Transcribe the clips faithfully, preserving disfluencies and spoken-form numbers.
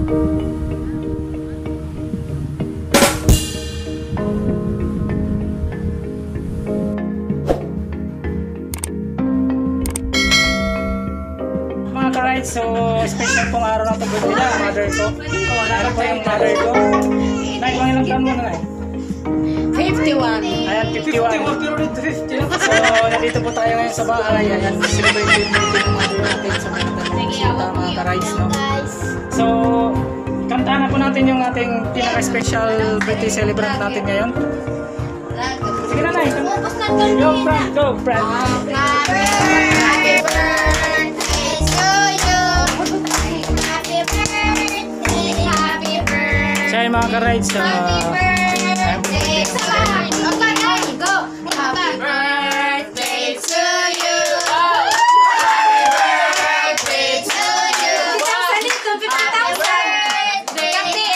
So, special pong araw na pag-birthday niya, mother ko. Ano po yung mother ko? Nay, kung ilang taon mo na, Nay? fifty-one. Ayan, fifty-one. So, nandito po tayo ngayon sa bahay. Ayan, celebrate yung birthday ng mother natin sa mga bisita, mga ka-rice, no? So, kantahan na po natin yung ating pinaka-special birthday celebrant natin ngayon. Sige na, Nay. Go, Frank. Go, Frank. Happy birthday to you. Happy birthday, happy birthday. Siya yung mga ka-rides. Uh, happy birthday sa lahat. Okay, go. Happy birthday to you. Happy birthday to you. Happy birthday.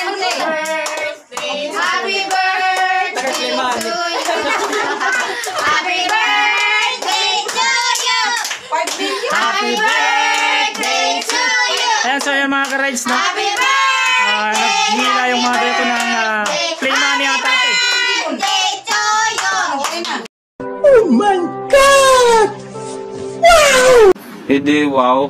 Happy birthday to you. Happy birthday to you. Happy birthday to you. Ayan, so yung mga ka-rides, no? Happy birthday. Uh, naghihila yung mother ko ng uh, play money ata ito. Oh my God! Wow! Hindi, wow.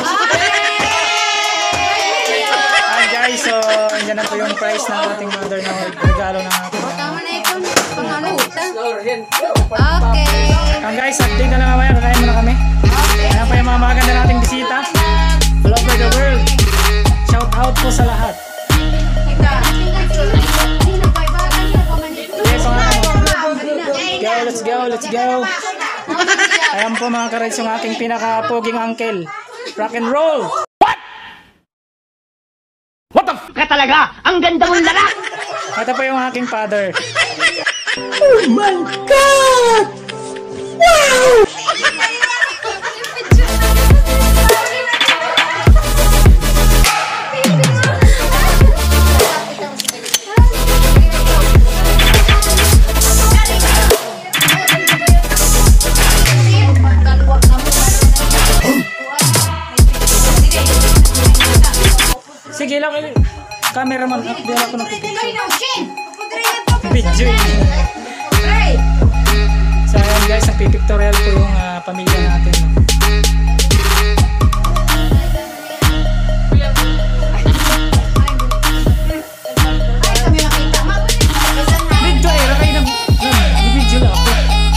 Hi guys, so andyan na po yung price ng ating mother na regalo ng ating uh, Tama na ito. Pangalan kita. Okay. ang guys, update na lang mamaya. Kakain muna kami. Ayan pa yung mga maganda nating bisita all over the world. Shout out po sa lahat. Let's go, let's go, let's go. Ayan po mga ka-rides yung aking pinaka-poging uncle. Rock and roll. What? What the f*** ka talaga? Ang ganda mong lalak! Ito po yung aking father. Oh my God! Wow! Sige lang, cameraman, update ako ng pipicture. Video. So ayan guys, nagpipictorial po yung uh, pamilya natin. Video eh, rakay na video lang ako.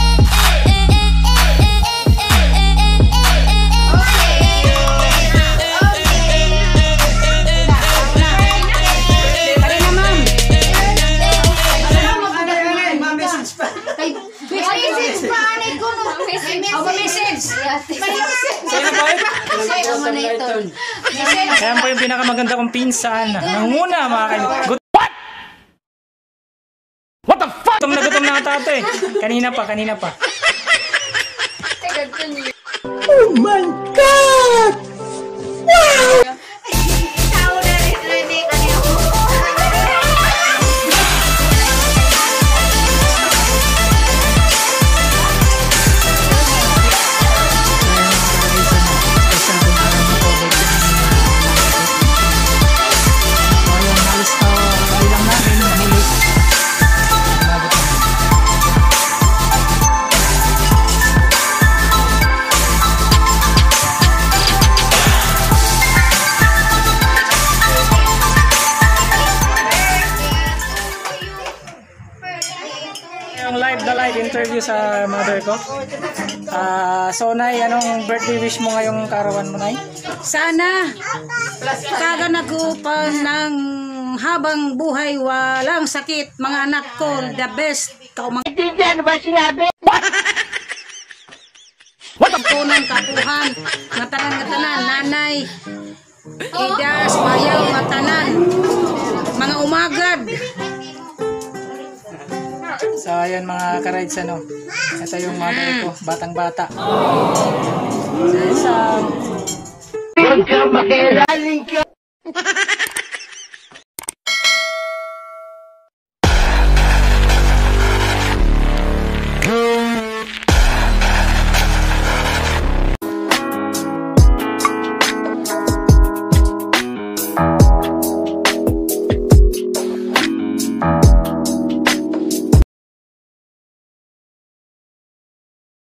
Ayan po yung pinakamaganda kong pinsan. Nanguna mga kaibigan. What? What the fuck? Gutom na gutom na ata ito eh. Kanina pa, kanina pa. Oh my God! Wow! Live na live interview sa mother ko. Uh, so Nay, anong birthday wish mo ngayong karawan mo, Nay? Sana kaga nag-upan ng habang buhay, walang sakit, mga anak ko, the best. Kau mga Ano ba sinabi? What the tunang kapuhan, ngatanan ngatanan, nanay, idas, bayaw, ngatanan, mga umagad. So ayan mga ka-rides, ano, ito yung mother ko, batang bata. So isang Huwag ka makilaling ka!